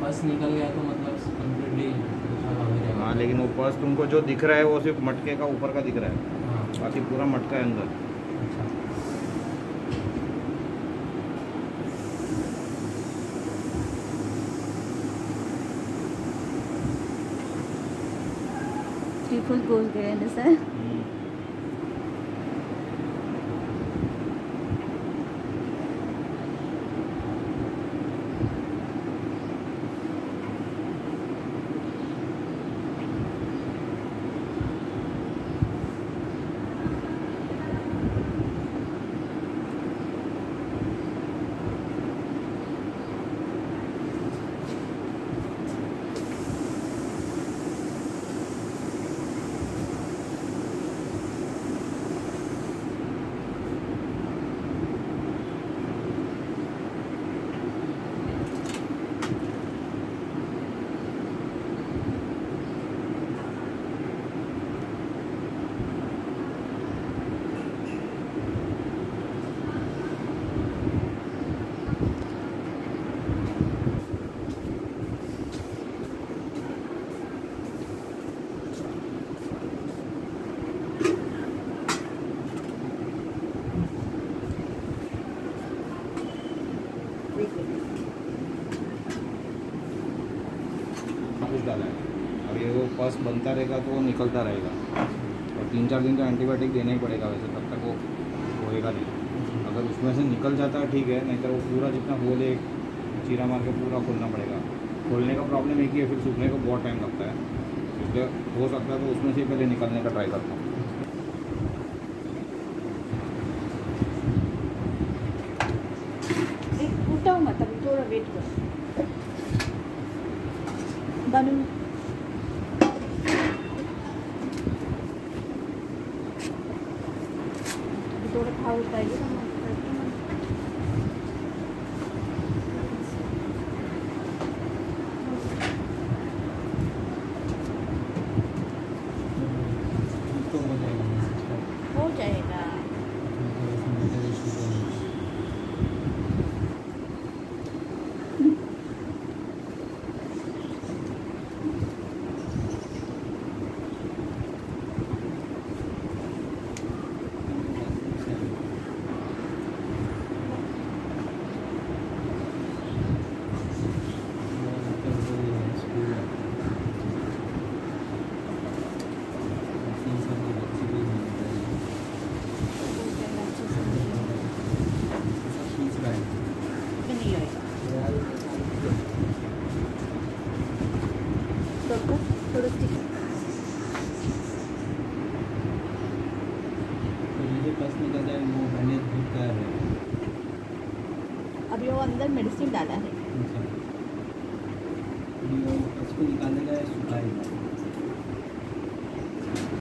Purse निकल गया तो मतलब कम्प्लीटली हो जाएगा। हाँ, लेकिन वो पर्स तुमको जो दिख रहा है वो सिर्फ मटके का ऊपर का दिख रहा है, हाँ। बाकी पूरा मटका है अंदर। अच्छा। ट्रिपल गोल गए ना सर। वापस डाला है। अब ये वो पर्स बनता रहेगा तो वो निकलता रहेगा, और 3-4 दिन तो एंटीबायोटिक देना ही पड़ेगा वैसे, तब तक वो होएगा नहीं। अगर उसमें से निकल जाता है ठीक है, नहीं तो वो पूरा जितना होल है चीरा मार के पूरा खोलना पड़ेगा। खोलने का प्रॉब्लम एक ही है, फिर सूखने को बहुत टाइम लगता है, इसलिए हो सकता है तो उसमें से पहले निकलने का ट्राई करता हूँ। उठाओ मत, अभी थोड़ा वेट करो। बनूं अभी थोड़ा खा उठाइए ना। तो हो जाएगा। हो जाएगा। थोड़ा पर्स निकल जाए वो बैंडेज बहुत कर रहे हैं। अभी वो अंदर मेडिसिन डाला है। अच्छा। वो पर्स को निकालने का सुखाएगा।